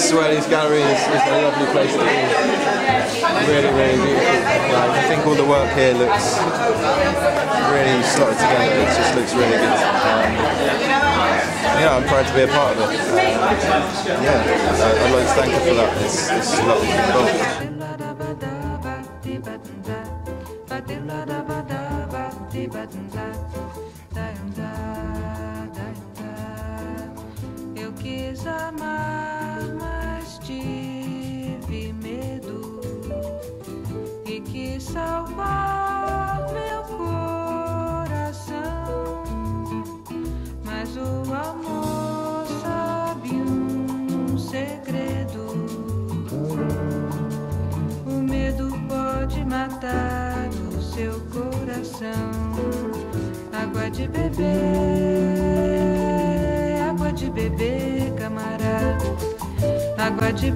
Sueli's gallery is a lovely place to be. Really, really beautiful. Like, I think all the work here looks really slotted together. It just looks really good. Yeah, I'm proud to be a part of it. Yeah, I'd like to thank her for that. It's lovely to be involved. Eu quis amar, mas tive medo e quis salvar meu coração, mas o amor sabe segredo. O medo pode matar o seu coração. Água de beber, camarada. Água de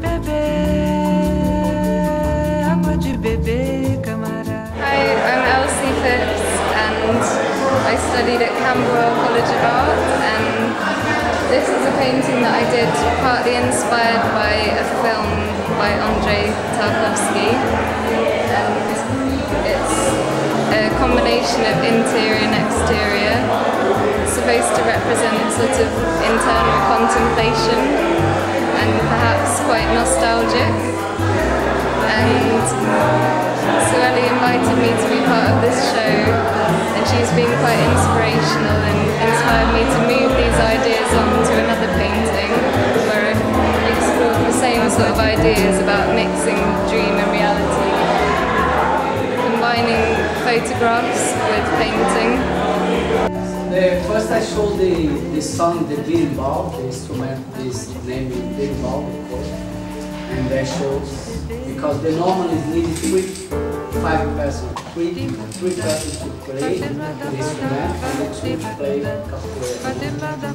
beber, camarada. Hi, I'm Elsie Phipps and I studied at Camberwell College of Art, and this is a painting that I did partly inspired by a film by Andrei Tarkovsky, and it's a combination of interior and exterior. It's supposed to represent sort of internal contemplation and perhaps quite nostalgic. And Sueli invited me to be part of this show, and she's been quite inspirational and inspired me to move these ideas on to another painting where I explored the same sort of ideas about mixing dream and reality, combining photographs with painting. First I showed the song, the berimbau, the instrument, this name is berimbau, of course. And I showed, because the normal is needed three persons to play the instrument and to play capoeira.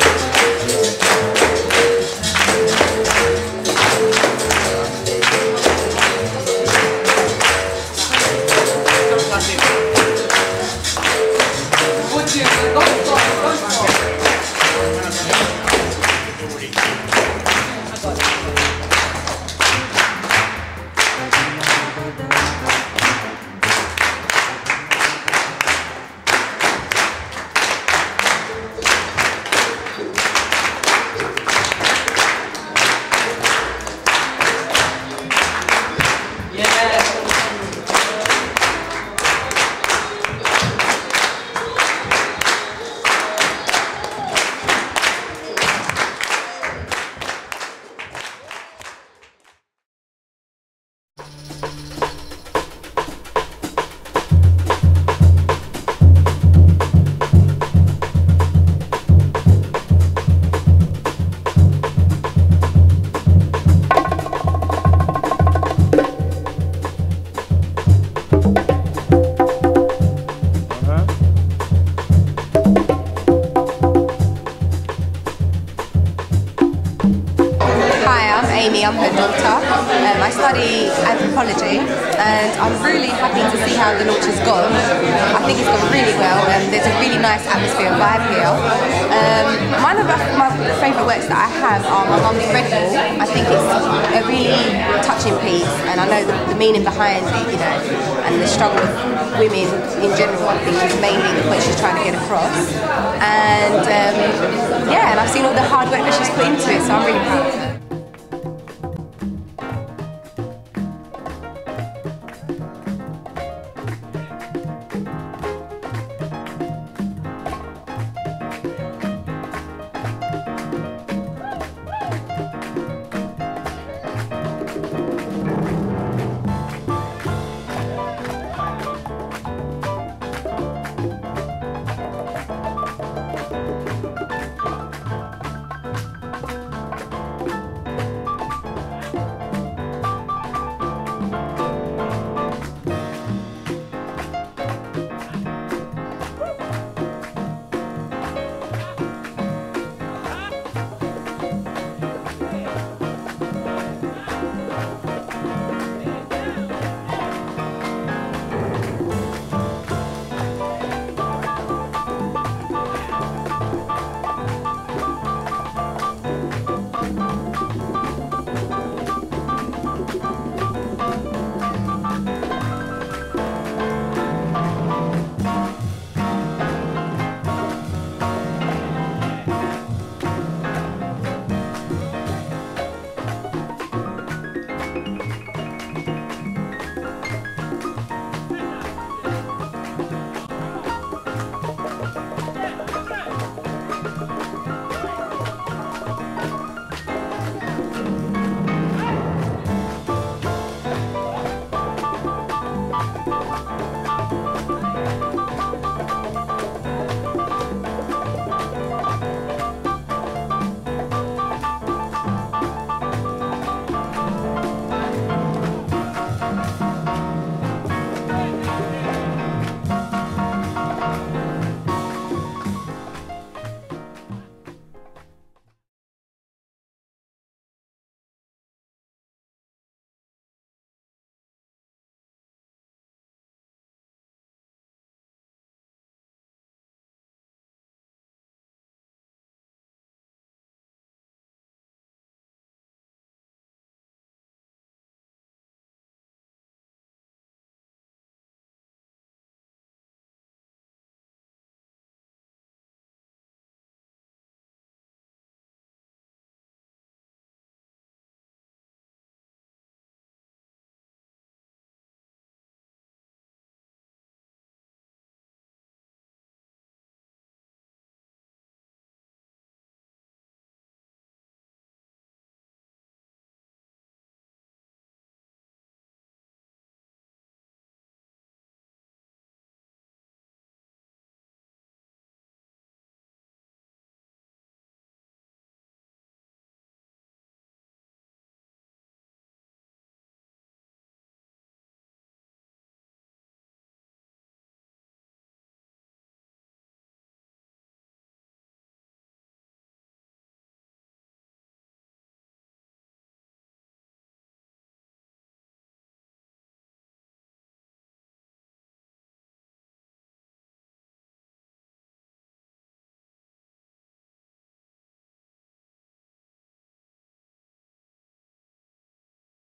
I'm her daughter. I study anthropology, and I'm really happy to see how the launch has gone. I think it's gone really well, and there's a really nice atmosphere and vibe here. One of my favourite works that I have are my mum's Red Bull. I think it's a really touching piece, and I know the meaning behind it, you know, and the struggle of women in general, I think, is mainly the point she's trying to get across. And yeah, and I've seen all the hard work that she's put into it, so I'm really proud of her.